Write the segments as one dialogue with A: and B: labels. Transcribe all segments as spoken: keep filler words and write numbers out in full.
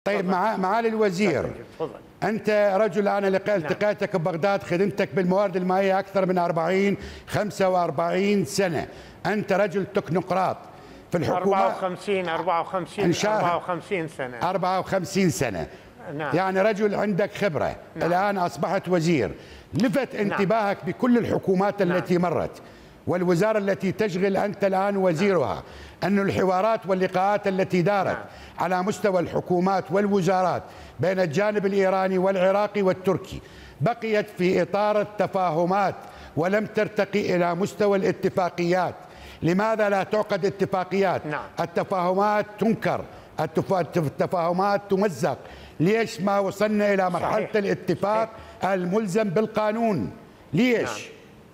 A: طيب مع معالي الوزير،
B: تفضل.
A: أنت رجل أنا التقيتك ببغداد، خدمتك بالموارد المائية أكثر من أربعين خمسة وأربعين سنة، أنت رجل تكنوقراط في الحكومة.
B: أربعة وخمسين أربعة وخمسين أربعة وخمسين سنة
A: أربعة وخمسين سنة.
B: نعم.
A: يعني رجل عندك خبرة. نعم. الآن أصبحت وزير. لفت انتباهك نعم. بكل الحكومات التي نعم. مرت والوزارة التي تشغل أنت الآن وزيرها أن الحوارات واللقاءات التي دارت نعم. على مستوى الحكومات والوزارات بين الجانب الإيراني والعراقي والتركي بقيت في إطار التفاهمات ولم ترتقي إلى مستوى الاتفاقيات. لماذا لا تعقد اتفاقيات؟ نعم. التفاهمات تنكر، التفاهمات تمزق. ليش ما وصلنا إلى مرحلة صحيح. الاتفاق صحيح. الملزم بالقانون؟ ليش؟ نعم.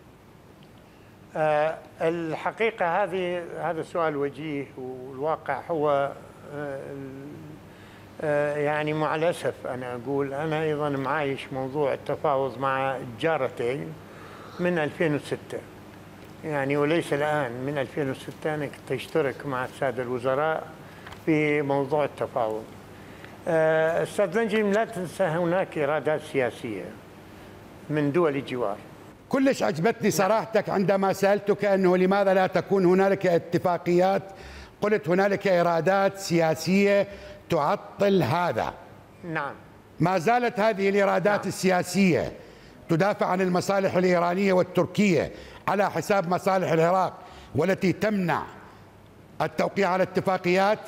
B: أه الحقيقة هذه هذا سؤال وجيه، والواقع هو أه أه يعني مع الأسف أنا أقول أنا أيضا معايش موضوع التفاوض مع جارتي من ألفين وستة، يعني وليس الآن، من ألفين وستة أنا كنت أشترك مع السادة الوزراء في موضوع التفاوض. أه أستاذ نجم، لا تنسى هناك إرادات سياسية من دول الجوار.
A: كلش عجبتني صراحتك عندما سألتك أنه لماذا لا تكون هنالك اتفاقيات، قلت هنالك إرادات سياسية تعطل هذا.
B: نعم.
A: ما زالت هذه الإرادات نعم. السياسية تدافع عن المصالح الإيرانية والتركية على حساب مصالح العراق، والتي تمنع التوقيع على اتفاقيات.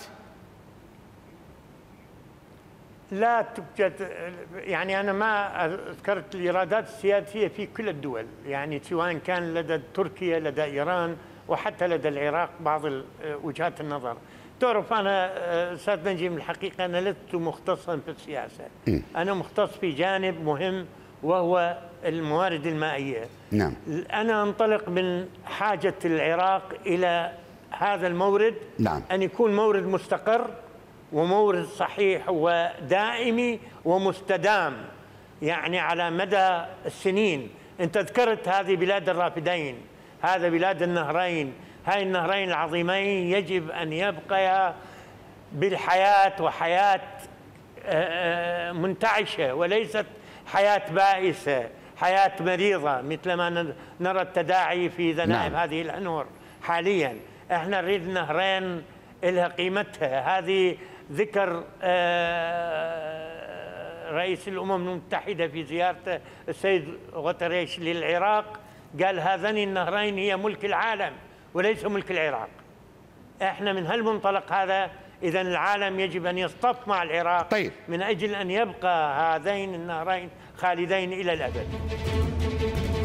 B: لا توجد، يعني أنا ما ذكرت الإرادات السياسية في كل الدول، يعني سواء كان لدى تركيا لدى إيران وحتى لدى العراق بعض وجهات النظر. تعرف أنا أستاذ نجيب الحقيقة أنا لست مختصا في السياسة، أنا مختص في جانب مهم وهو الموارد المائية.
A: نعم.
B: أنا أنطلق من حاجة العراق إلى هذا المورد. نعم. أن يكون مورد مستقر ومورد صحيح ودائمي ومستدام، يعني على مدى السنين. انت ذكرت هذه بلاد الرافدين، هذا بلاد النهرين، هاي النهرين العظيمين يجب ان يبقيا بالحياة، وحياة منتعشة وليست حياة بائسة، حياة مريضة مثل ما نرى التداعي في ذنائب نعم. هذه الأنهر حاليا. احنا نريد نهرين لها قيمتها. هذه ذكر رئيس الأمم المتحدة في زيارته السيد غوتريش للعراق، قال هذين النهرين هي ملك العالم وليس ملك العراق. احنا من هالمنطلق هذا إذن العالم يجب أن يصطف مع العراق. طيب. من أجل أن يبقى هذين النهرين خالدين إلى الأبد.